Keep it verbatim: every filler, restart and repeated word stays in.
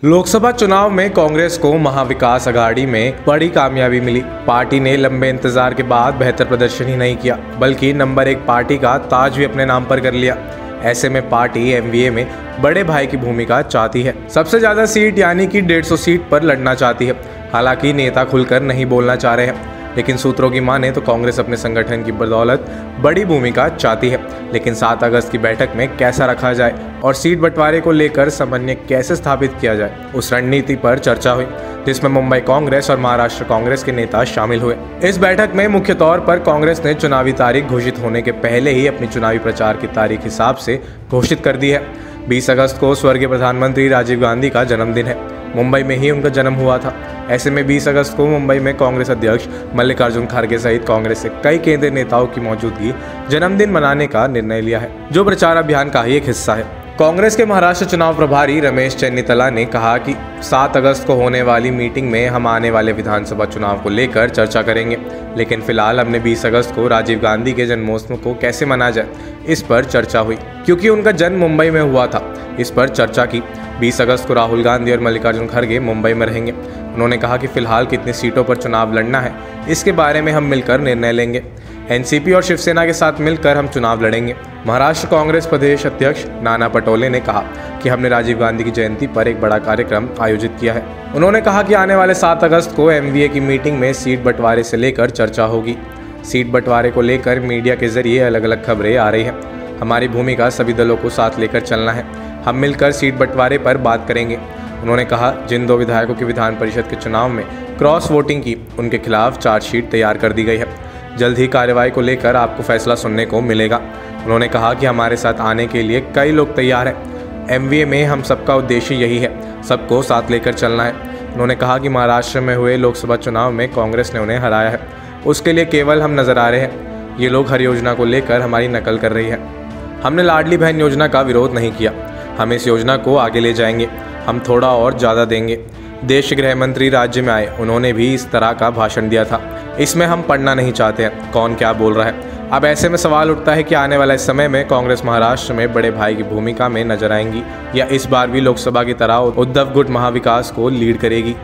लोकसभा चुनाव में कांग्रेस को महाविकास अघाड़ी में बड़ी कामयाबी मिली। पार्टी ने लंबे इंतजार के बाद बेहतर प्रदर्शन ही नहीं किया, बल्कि नंबर एक पार्टी का ताज भी अपने नाम पर कर लिया। ऐसे में पार्टी एमवीए में बड़े भाई की भूमिका चाहती है। सबसे ज्यादा सीट यानी कि डेढ़ सौ सीट पर लड़ना चाहती है। हालांकि नेता खुलकर नहीं बोलना चाह रहे हैं, लेकिन सूत्रों की माने तो कांग्रेस अपने संगठन की बदौलत बड़ी भूमिका चाहती है। लेकिन सात अगस्त की बैठक में कैसा रखा जाए और सीट बंटवारे को लेकर समन्वय कैसे स्थापित किया जाए, उस रणनीति पर चर्चा हुई, जिसमें मुंबई कांग्रेस और महाराष्ट्र कांग्रेस के नेता शामिल हुए। इस बैठक में मुख्य तौर पर कांग्रेस ने चुनावी तारीख घोषित होने के पहले ही अपनी चुनावी प्रचार की तारीख हिसाब से घोषित कर दी है। बीस अगस्त को स्वर्गीय प्रधानमंत्री राजीव गांधी का जन्मदिन है। मुंबई में ही उनका जन्म हुआ था। ऐसे में बीस अगस्त को मुंबई में कांग्रेस अध्यक्ष मल्लिकार्जुन खड़गे सहित कांग्रेस के कई केंद्रीय नेताओं की मौजूदगी जन्मदिन मनाने का निर्णय लिया है, जो प्रचार अभियान का ही एक हिस्सा है। कांग्रेस के महाराष्ट्र चुनाव प्रभारी रमेश चेन्नितला ने कहा कि सात अगस्त को होने वाली मीटिंग में हम आने वाले विधानसभा चुनाव को लेकर चर्चा करेंगे, लेकिन फिलहाल हमने बीस अगस्त को राजीव गांधी के जन्मोत्सव को कैसे मनाया जाए, इस पर चर्चा हुई, क्योंकि उनका जन्म मुंबई में हुआ था। इस पर चर्चा की। बीस अगस्त को राहुल गांधी और मल्लिकार्जुन खड़गे मुंबई में रहेंगे। उन्होंने कहा कि फिलहाल कितनी सीटों पर चुनाव लड़ना है, इसके बारे में हम मिलकर निर्णय लेंगे। एनसीपी और शिवसेना के साथ मिलकर हम चुनाव लड़ेंगे। महाराष्ट्र कांग्रेस प्रदेश अध्यक्ष नाना पटोले ने कहा कि हमने राजीव गांधी की जयंती पर एक बड़ा कार्यक्रम आयोजित किया है। उन्होंने कहा कि आने वाले सात अगस्त को एमवीए की मीटिंग में सीट बंटवारे से लेकर चर्चा होगी। सीट बंटवारे को लेकर मीडिया के जरिए अलग अलग खबरें आ रही हैं। हमारी भूमिका सभी दलों को साथ लेकर चलना है। हम मिलकर सीट बंटवारे पर बात करेंगे। उन्होंने कहा, जिन दो विधायकों की विधान परिषद के चुनाव में क्रॉस वोटिंग की, उनके खिलाफ चार्जशीट तैयार कर दी गई है। जल्द ही कार्रवाई को लेकर आपको फैसला सुनने को मिलेगा। उन्होंने कहा कि हमारे साथ आने के लिए कई लोग तैयार हैं। एमवीए में हम सबका उद्देश्य यही है, सबको साथ लेकर चलना है। उन्होंने कहा कि महाराष्ट्र में हुए लोकसभा चुनाव में कांग्रेस ने उन्हें हराया है, उसके लिए केवल हम नजर आ रहे हैं। ये लोग हर योजना को लेकर हमारी नकल कर रही है। हमने लाडली बहन योजना का विरोध नहीं किया, हम इस योजना को आगे ले जाएंगे, हम थोड़ा और ज़्यादा देंगे। देश के गृह मंत्री राज्य में आए, उन्होंने भी इस तरह का भाषण दिया था। इसमें हम पढ़ना नहीं चाहते हैं कौन क्या बोल रहा है। अब ऐसे में सवाल उठता है कि आने वाले समय में कांग्रेस महाराष्ट्र में बड़े भाई की भूमिका में नजर आएंगी, या इस बार भी लोकसभा की तरह उद्धव गुट महाविकास को लीड करेगी।